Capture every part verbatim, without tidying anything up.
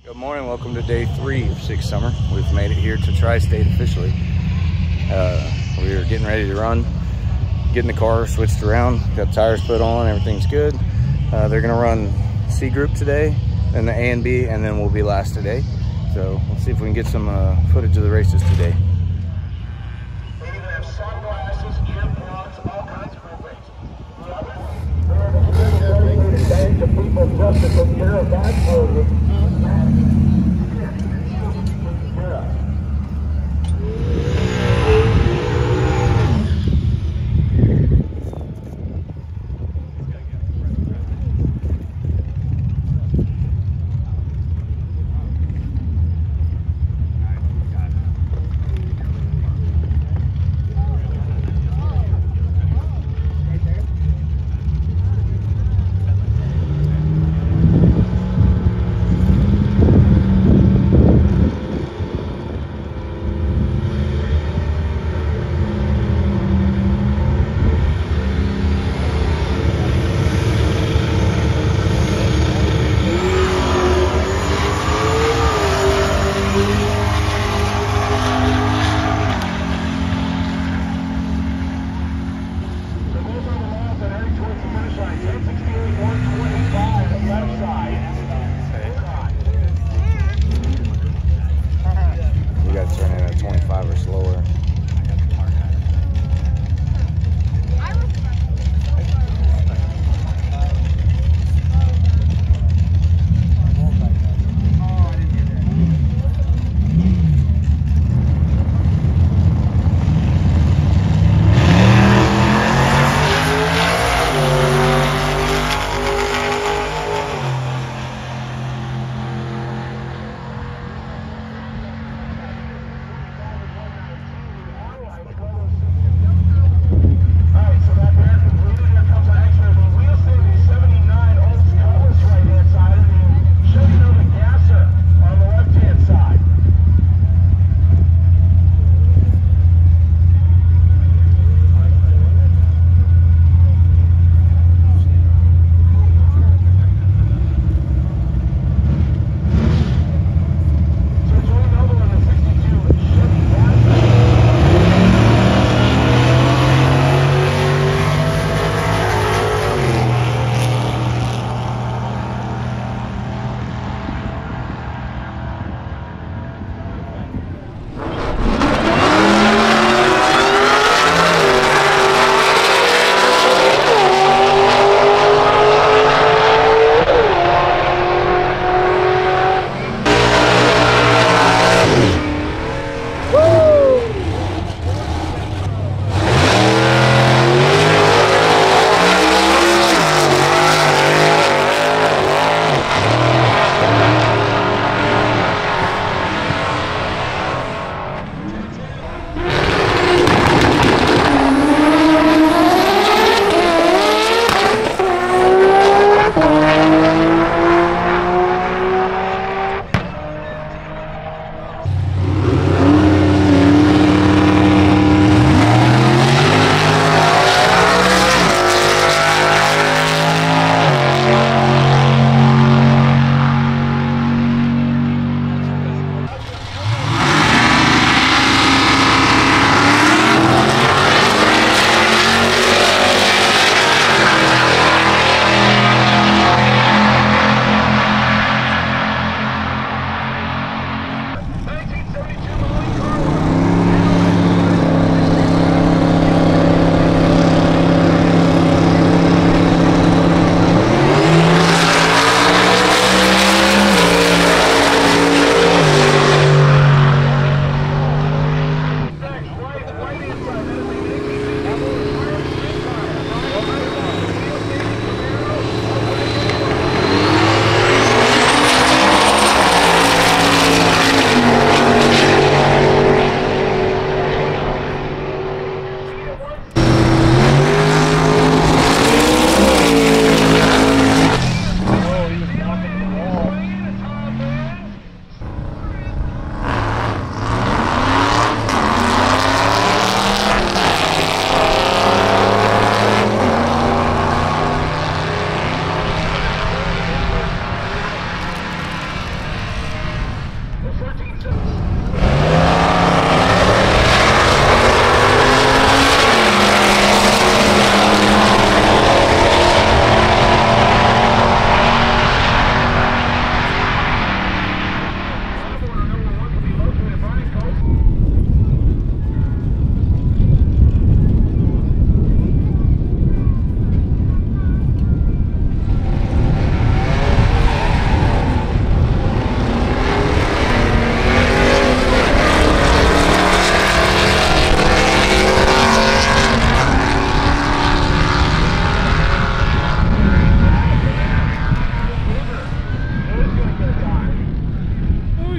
Good morning, welcome to day three of Six Summer. We've made it here to Tri-State officially. Uh, we are getting ready to run, getting the car switched around, got tires put on, everything's good. Uh, they're gonna run C group today, and the A and B, and then we'll be last today. So let's see if we can get some uh, footage of the races today. They even have sunglasses, earplugs, all kinds of great things. They're the dedicated bank of people just to take care of that for you.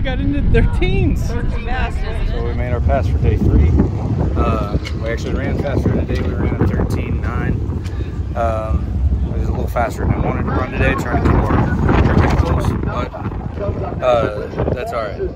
we got into thirteens. Fast, isn't it? So we made our pass for day three. Uh, we actually ran faster today. We ran a thirteen nine. Um, it was a little faster than I wanted to run today, trying to keep our everything close, but uh, that's all right.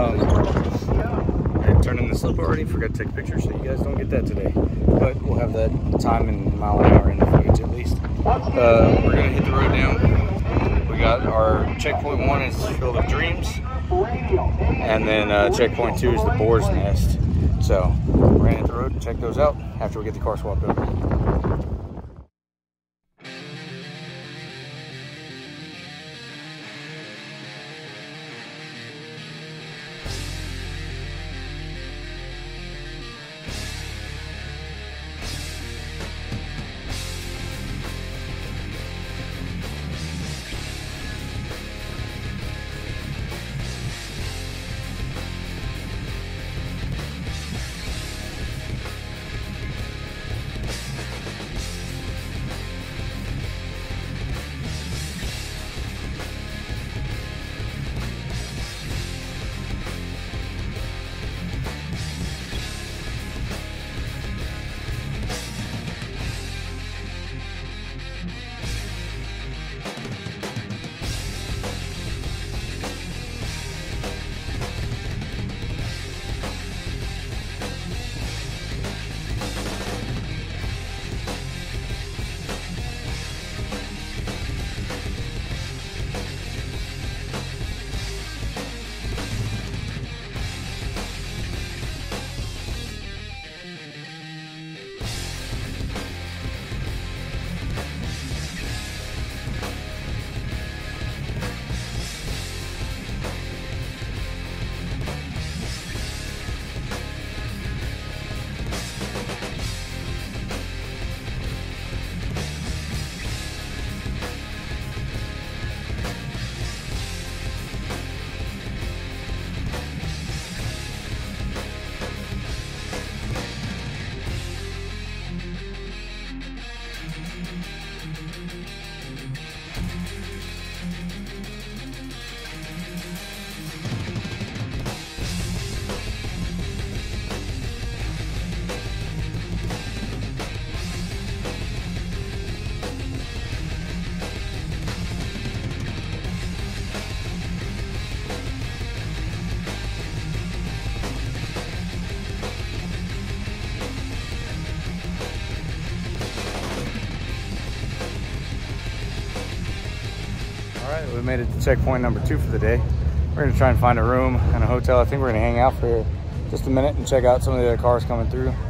Um, I turned in the slip already. Forgot to take pictures, so you guys don't get that today. But we'll have that time in mile an hour in the footage at least. Uh, we're gonna hit the road down. We got our checkpoint one is Field of Dreams, and then uh, checkpoint two is the Boar's Nest. So we're gonna hit the road and check those out after we get the car swapped over. All right, we made it to checkpoint number two for the day. We're gonna try and find a room and a hotel. I think we're gonna hang out for just a minute and check out some of the other cars coming through.